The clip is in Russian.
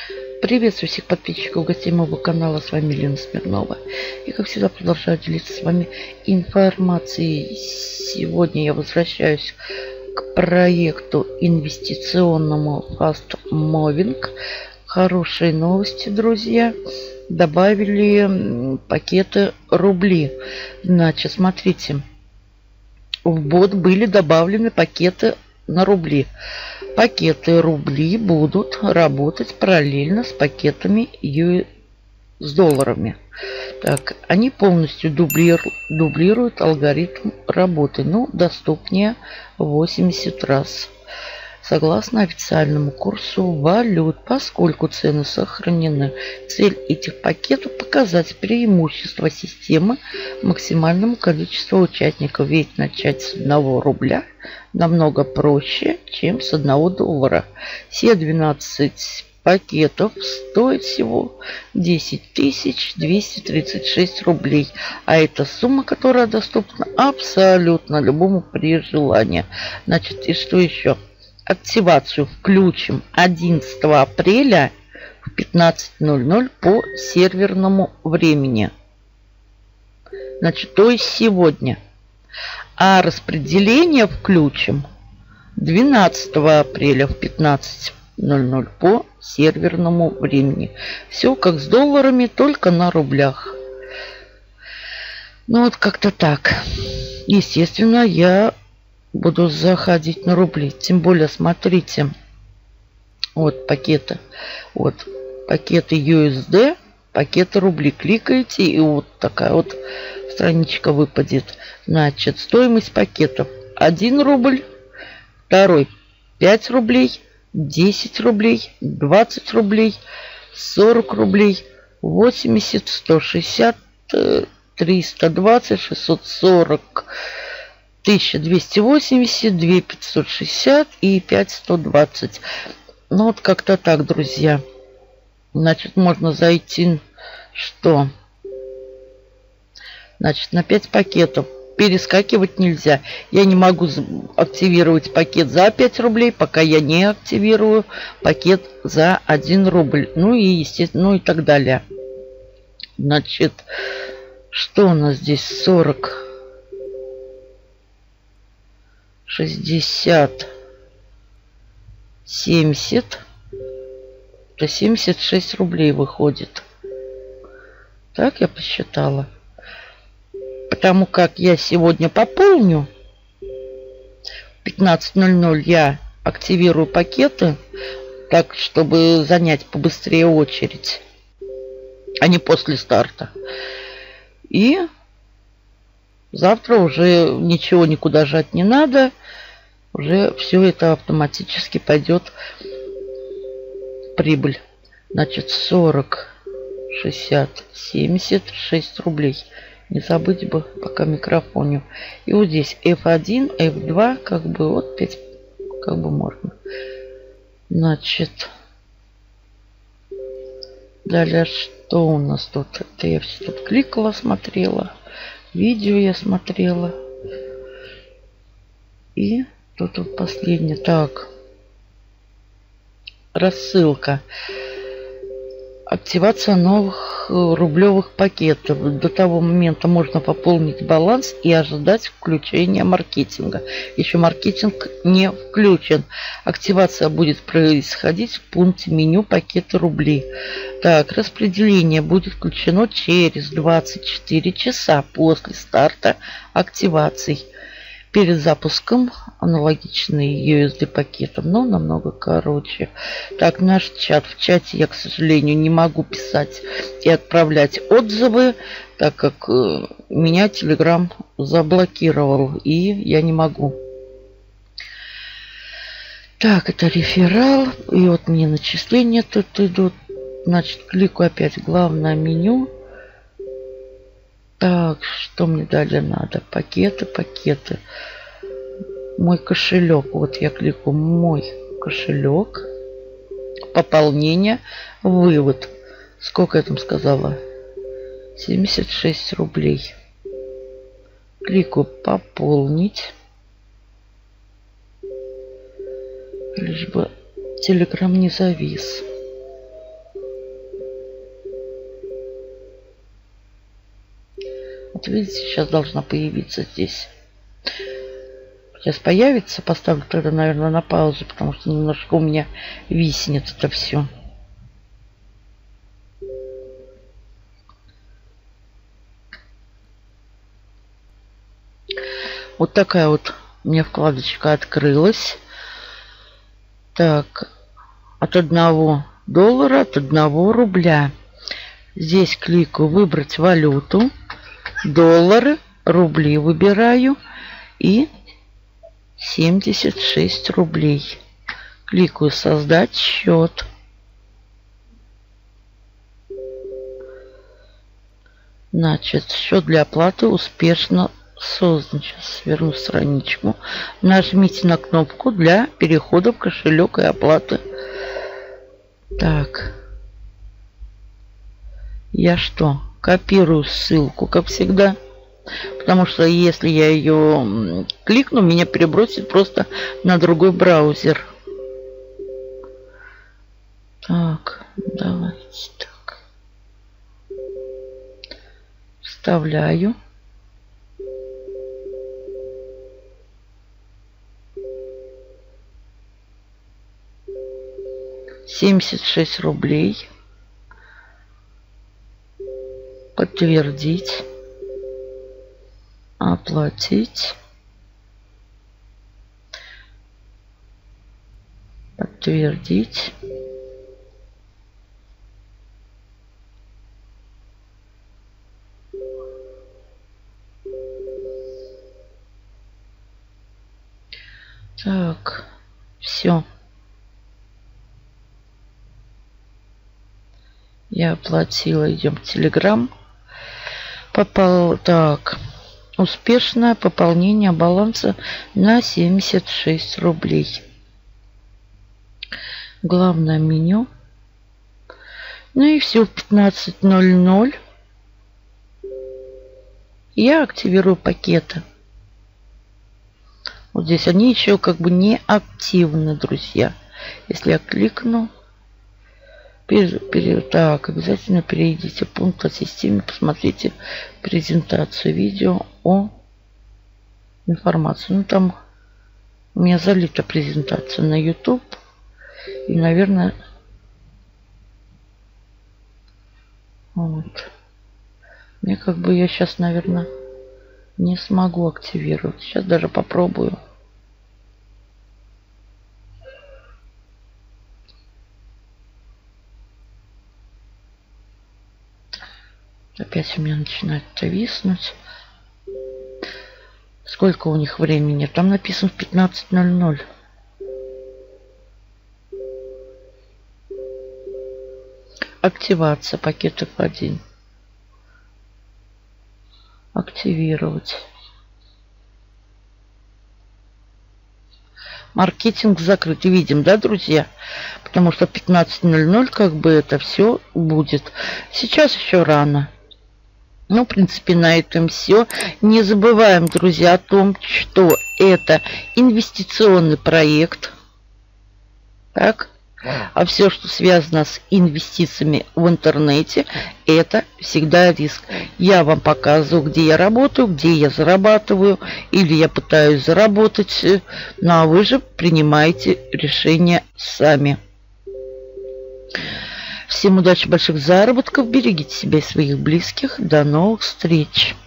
Приветствую всех подписчиков, гостей моего канала. С вами Лена Смирнова. И как всегда продолжаю делиться с вами информацией. Сегодня я возвращаюсь к проекту инвестиционному Fast Moving. Хорошие новости, друзья. Добавили пакеты рубли. Значит, смотрите. В бот были добавлены пакеты на рубли. Пакеты рубли будут работать параллельно с пакетами с долларами. Так, они полностью дублируют алгоритм работы, но доступнее 80 раз. Согласно официальному курсу валют, поскольку цены сохранены, цель этих пакетов – показать преимущество системы максимальному количеству участников. Ведь начать с 1 рубля намного проще, чем с 1 доллара. Все 12 пакетов стоят всего 10 236 рублей. А это сумма, которая доступна абсолютно любому при желании. Значит, и что еще? Активацию включим 11 апреля в 15:00 по серверному времени. Значит, то есть сегодня. А распределение включим 12 апреля в 15:00 по серверному времени. Все как с долларами, только на рублях. Ну вот как-то так. Естественно, я буду заходить на рубли. Тем более, смотрите. Вот пакеты. Вот пакеты USD, пакеты рубли. Кликаете, и вот такая вот страничка выпадет. Значит, стоимость пакетов: 1 рубль, второй 5 рублей, 10 рублей, 20 рублей, 40 рублей, 80, 160, 320, 640, 1280, 2560 и 5120. Ну вот как-то так, друзья. Значит, можно зайти, что? Значит, на 5 пакетов. Перескакивать нельзя. Я не могу активировать пакет за 5 рублей, пока я не активирую пакет за 1 рубль. Ну и, естественно, ну и так далее. Значит, что у нас здесь? 40, 60, 70. Это 76 рублей выходит. Так я посчитала. Потому как я сегодня пополню. В 15:00 я активирую пакеты. Так, чтобы занять побыстрее очередь. А не после старта. И завтра уже ничего никуда жать не надо. Уже все это автоматически пойдет в прибыль. Значит, 40, 60, 76 рублей. Не забыть бы пока микрофоню. И вот здесь F1, F2, как бы вот 5, как бы можно. Значит, далее что у нас тут? Это я все тут кликала, смотрела. Видео я смотрела. И тут вот последнее. Так. Рассылка. Активация новых рублевых пакетов. До того момента можно пополнить баланс и ожидать включения маркетинга. Еще маркетинг не включен. Активация будет происходить в пункте меню пакеты рубли. Так, распределение будет включено через 24 часа после старта активаций. Перед запуском аналогичные USD пакетом, но намного короче. Так, наш чат. В чате я, к сожалению, не могу писать и отправлять отзывы, так как меня Telegram заблокировал, и я не могу. Так, это реферал. И вот мне начисления тут идут. Значит, кликаю опять главное меню. Так, что мне далее надо? Пакеты, пакеты. Мой кошелек. Вот я кликаю мой кошелек. Пополнение. Вывод. Сколько я там сказала? 76 рублей. Кликаю пополнить. Лишь бы Telegram не завис. Вот видите, сейчас должна появиться здесь. Сейчас появится. Поставлю тогда, наверное, на паузу, потому что немножко у меня виснет это все. Вот такая вот у меня вкладочка открылась. Так, от $1, от 1 рубля. Здесь кликаю «Выбрать валюту». Доллары, рубли выбираю. И 76 рублей. Кликаю «Создать счет». Значит, счет для оплаты успешно создан. Сейчас верну страничку. Нажмите на кнопку для перехода в кошелек и оплаты. Так. Я что? Копирую ссылку, как всегда. Потому что если я ее кликну, меня перебросит просто на другой браузер. Так, давайте так. Вставляю. $76 рублей. Подтвердить. Оплатить. Подтвердить. Так, все. Я оплатила. Идем в Telegram. Попал. Так. Успешное пополнение баланса на 76 рублей. Главное меню. Ну и все, в 15:00 я активирую пакеты. Вот здесь они еще как бы не активны, друзья. Если я кликну, так, обязательно перейдите в пункт о системе, посмотрите презентацию видео о информации. Ну, там у меня залита презентация на YouTube. И, наверное, вот. Мне как бы я сейчас, наверное, не смогу активировать. Сейчас даже попробую. Опять у меня начинает виснуть. Сколько у них времени? Там написано в 15:00. Активация пакетов 1. Активировать. Маркетинг закрыт. Видим, да, друзья? Потому что в 15:00 как бы это все будет. Сейчас еще рано. Ну, в принципе, на этом все. Не забываем, друзья, о том, что это инвестиционный проект. Так? А все, что связано с инвестициями в интернете, это всегда риск. Я вам показываю, где я работаю, где я зарабатываю, или я пытаюсь заработать, ну а вы же принимаете решения сами. Всем удачи, больших заработков, берегите себя и своих близких. До новых встреч!